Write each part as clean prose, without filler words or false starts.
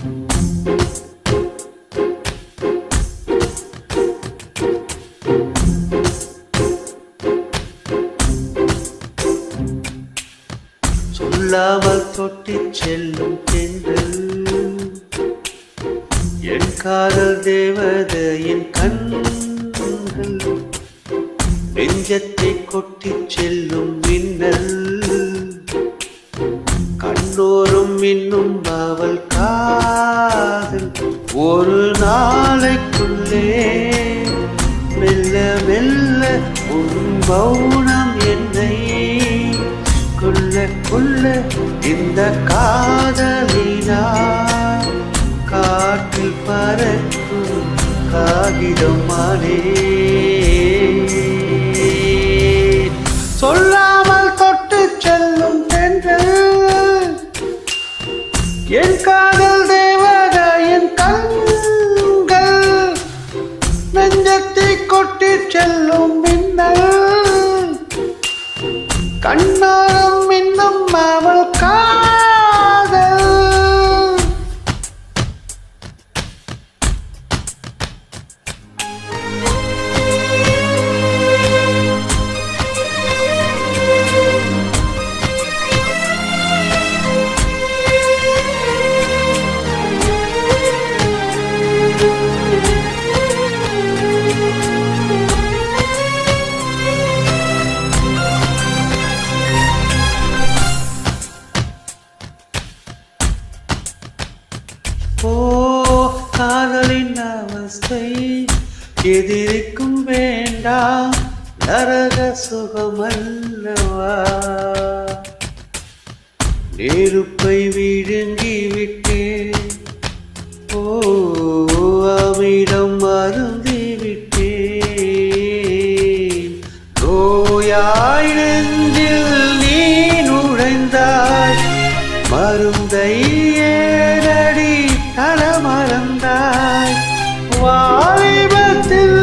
சொல்லாமல் தொட்டிச் செல்லும் தென்றல் என் காதல் தேவதையின் கண்கள் நெஞ்சத்தை கொட்டிச் செல்லும் மின்னல் கண்ணோரும் இன்னும் அவள் காதல் ஒரு நாளைக்குள்ளே மெல்ல மெல்ல உன் மௌனம் என்னை கொல்ல கொல்ல இந்த காதலினால் காற்றில் பறக்கும் காகிதமானே சொல்லாமல் தொட்டு செல்லும் தென்றல் என் காதல் தேவதையின் கண்கள் நெஞ்சத்தை கொட்டி செல்லும் மின்னல் கண்ணாரம் இன்னும் அவள் காதல் ஓ காதலின் அவஸ்தை எதிர்க்கும் வேண்டாம் நரக சுகமல்லவா நெருப்பை விழுங்கி விட்டேன் ஓ அமிடம் அருந்தி விட்டேன் நோயாய் நெஞ்சில் நீ நுழைந்தாய் மருந்தை ஏனடி தளமறந்தாய் வாலிபத்தில்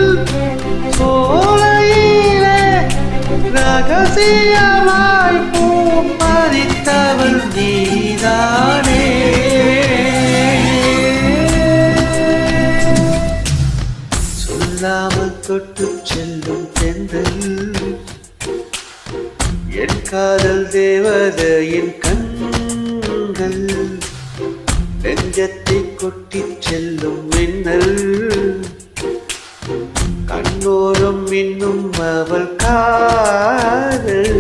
சோலையிலே ரகசியமாய் பூ பறித்தவள் நீதானே சொல்லாமல் தொட்டு செல்லும் தென்றல் என் காதல் தேவதையின் கண்கள் நெஞ்சத்தை கொட்டிச் செல்லும் மின்னல் கண்ணோரம் இன்னும் அவள் காதல்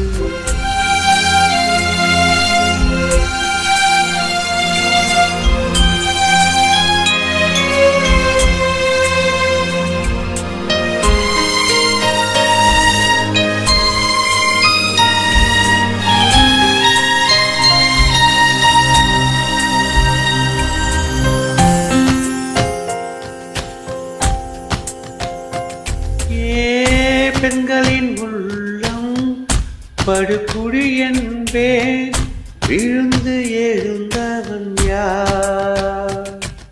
பெண்களின் உள்ளம் படுகுழி என்பேன் விழுந்து எழுந்தவன் யார்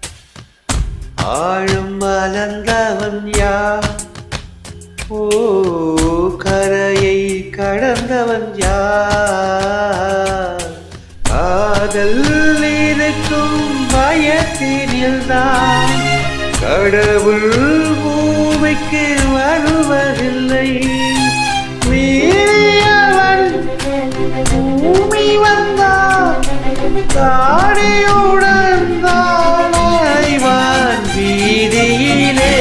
ஆழம் மலர்ந்தவன் யார் ஓ கரையை கடந்தவன் யார் காதல் இருக்கும் பயத்தினில்தான் கடவுள் பூமிக்கு வருவதில்லை மீறியவன் பூமி வந்தான் தாடியுடன் தாழ்வான் வீதியிலே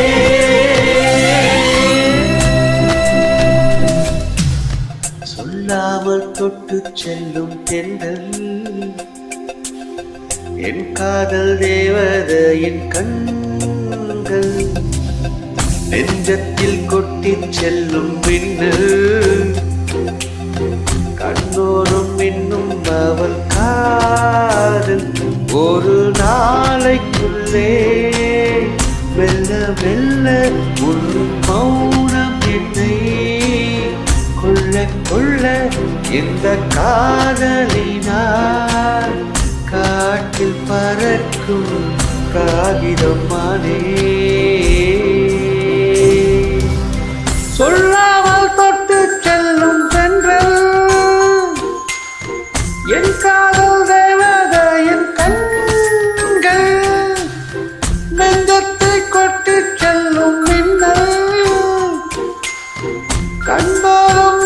சொல்லாமல் தொட்டு செல்லும் தென்றல் என் காதல் தேவதையின் கண்கள் நெஞ்சத்தில் கொட்டிச் செல்லும் மின்னல் கண்ணோரும் இன்னும் அவள் காதல் ஒரு நாளைக்குள்ளே மெல்ல மெல்ல உன் மௌனம் என்னை கொள்ள கொள்ள இந்த காதலினால் காட்டில் பறக்கும் காகிதமானே சொல்லாமல் தொட்டு செல்லும் தென்றல் என் காதல் தேவதையின் கண்கள் போதும்